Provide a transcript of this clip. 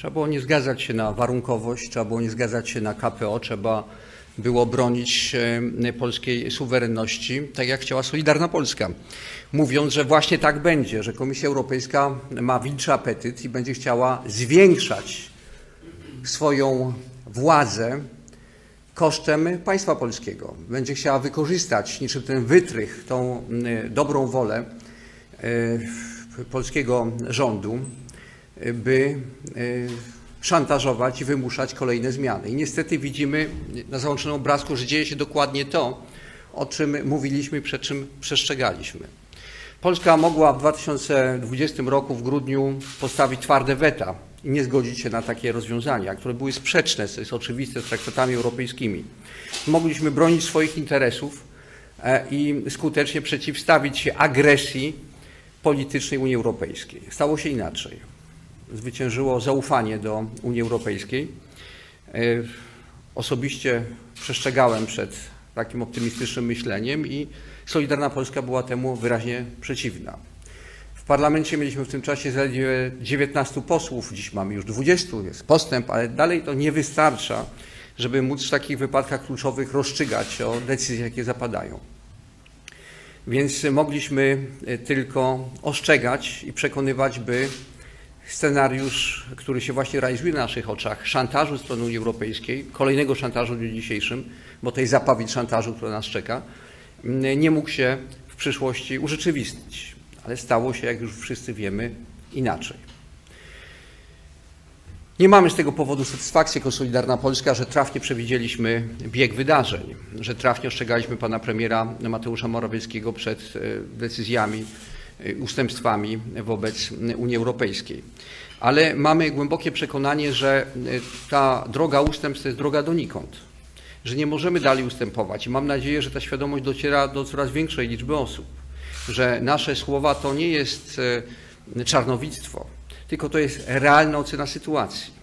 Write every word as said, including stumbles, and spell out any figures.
Trzeba było nie zgadzać się na warunkowość, trzeba było nie zgadzać się na K P O, trzeba było bronić polskiej suwerenności, tak jak chciała Solidarna Polska, mówiąc, że właśnie tak będzie, że Komisja Europejska ma wilczy apetyt i będzie chciała zwiększać swoją władzę kosztem państwa polskiego. Będzie chciała wykorzystać niczym ten wytrych, tą dobrą wolę polskiego rządu, by szantażować i wymuszać kolejne zmiany. I niestety widzimy na załączonym obrazku, że dzieje się dokładnie to, o czym mówiliśmy, przed czym przestrzegaliśmy. Polska mogła w dwa tysiące dwudziestym roku w grudniu postawić twarde weta i nie zgodzić się na takie rozwiązania, które były sprzeczne, co jest oczywiste, z traktatami europejskimi. Mogliśmy bronić swoich interesów i skutecznie przeciwstawić się agresji politycznej Unii Europejskiej. Stało się inaczej. Zwyciężyło zaufanie do Unii Europejskiej. Osobiście przestrzegałem przed takim optymistycznym myśleniem i Solidarna Polska była temu wyraźnie przeciwna. W parlamencie mieliśmy w tym czasie zaledwie dziewiętnastu posłów, dziś mamy już dwudziestu, jest postęp, ale dalej to nie wystarcza, żeby móc w takich wypadkach kluczowych rozstrzygać o decyzjach, jakie zapadają. Więc mogliśmy tylko ostrzegać i przekonywać, by scenariusz, który się właśnie realizuje na naszych oczach, szantażu strony Unii Europejskiej, kolejnego szantażu w dniu dzisiejszym, bo tej zapowiedź szantażu, która nas czeka, nie mógł się w przyszłości urzeczywistnić. Ale stało się, jak już wszyscy wiemy, inaczej. Nie mamy z tego powodu satysfakcji jako Solidarna Polska, że trafnie przewidzieliśmy bieg wydarzeń, że trafnie ostrzegaliśmy pana premiera Mateusza Morawieckiego przed decyzjami, ustępstwami wobec Unii Europejskiej. Ale mamy głębokie przekonanie, że ta droga ustępstw to jest droga donikąd, że nie możemy dalej ustępować i mam nadzieję, że ta świadomość dociera do coraz większej liczby osób, że nasze słowa to nie jest czarnowictwo, tylko to jest realna ocena sytuacji.